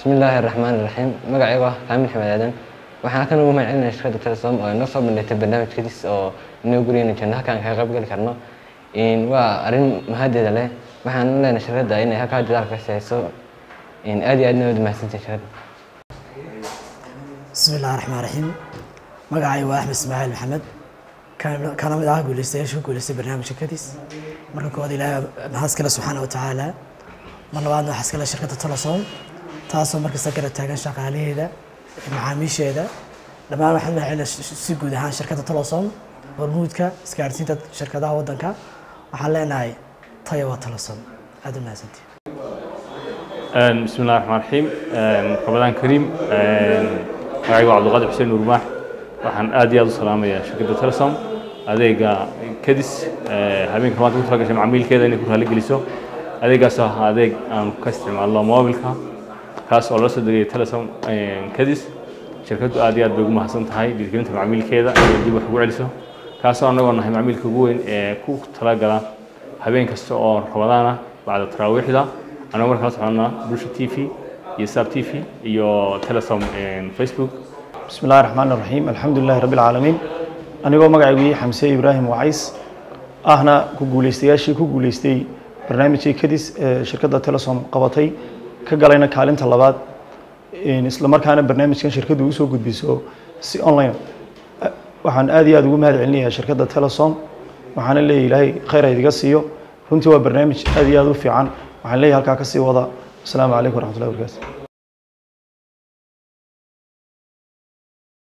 بسم الله الرحمن الرحيم magacaygu ah Kaamil Xamadan waxaan kan ugu magacaynayaa shirkadda Telesom oo noo soo bandhigtay barnaamijkiis oo inoo guriyeen janna halkaan ka qayb gali karno waa arin mahadada leh waxaan leenahay shirkadda inay halka dadaal ka saayso aad iyo aadna u mahadsantahay shirkadda بسم الله الرحمن الرحيم magacaygu waa Axmed Ismaaciil Maxamed kana mid ah guuleystay barnaamijka kadis marka kood Ilaahay mahad kale subhanahu wa ta'ala marlabaadna waxa iska la shirkadda Telesom taasoo markasta kala taagan shaqaalaheeda macaamiisheeda dhammaan waxaan leeyahay si guud ahaan shirkadda Telesom hormuudka isgaarsiinta shirkadaha wadanka waxaan leenahay tayo waa Telesom aad u mahadsantihiin بسم الله الرحمن الرحيم رمضان كريم magacaygu waa Cabdulqaadir Xuseen Urmaax waxaan aad iyo aad u salaamayaa shirkadda Telesom adeega kadis habeenka maanta ku talagashay macaamiilkeeda inay ku raali geliso adeegaas ah adeeg aan ka isticmaalo moobilka kaas oo la soo degay Telesom kadis shirkaddu aad iyo aad bay ugu mahadsan tahay dhiirigelinta macaamiilkeeda inay dib wax ugu celiso kaas oo anagoo nahay macaamiilka ugu weyn ee ku talagala habeen kasta oo Ramadaan ah bacda taraawiixda anagoo markaa soconaa Bulsho TV iyo Sab TV iyo Telesom Facebook بسم الله الرحمن الرحيم الحمد لله رب العالمين أنا magacaygu Xamse Ibrahim Wacays ahna ku guuleystay barnaamijkii kadis shirkadda Telesom qabatay ka galayna kaalinta labaad isla markaana barnaamijkan shirkaddu u soo gudbiso si online waxaan aad iyo aad ugu mahad celinayaa shirkadda Telesom waxaan leeyahay khayr idiga siiyo runtii waa barnaamij aad iyo aad u fiican waxaan leeyahay halka ka sii wada السلام عليكم ورحمة الله وبركاته